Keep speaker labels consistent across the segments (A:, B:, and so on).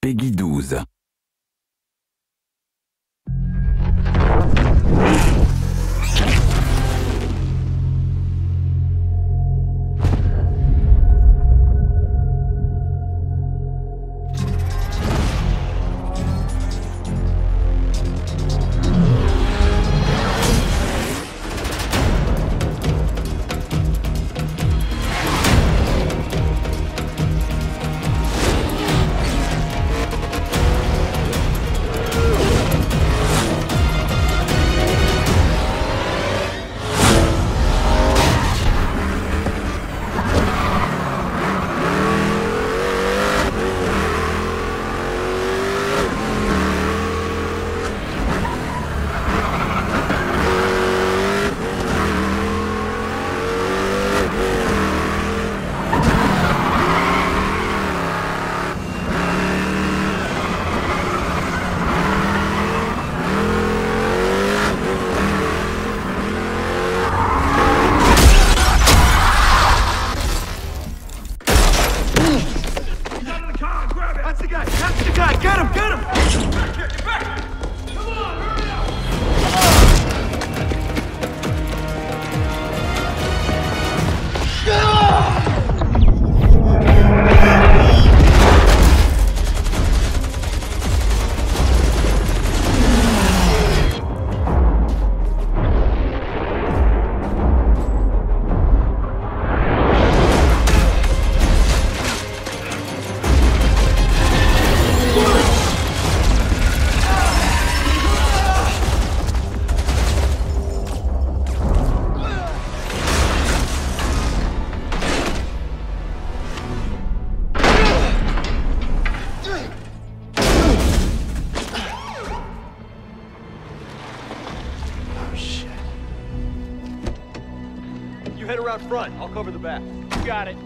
A: Peggy 12.
B: Head around front. I'll cover the back. You got it.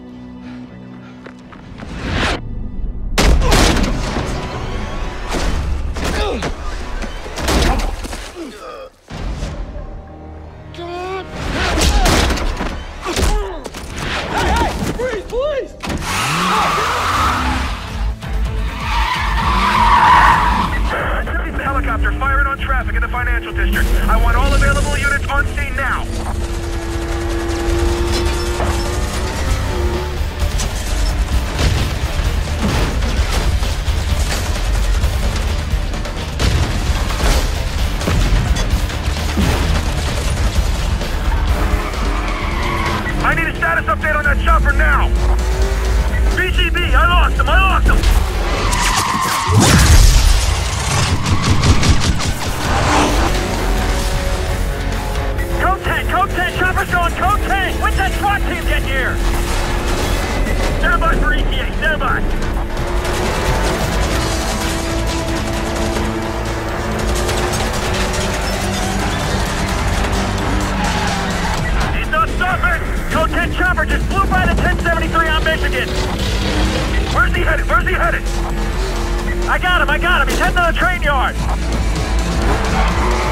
B: Hey! Freeze, please!
C: Helicopter firing on traffic in the financial district. I want all available units on scene now. I need a status update on that chopper now! BGB, I lost him! Code 10, chopper's going, Code 10! When's that SWAT team get here? Stand by for ETA, stand by! He's not stopping! Code 10 chopper just flew by the 1073 on Michigan! Where's he headed? I got him! He's heading to the train yard!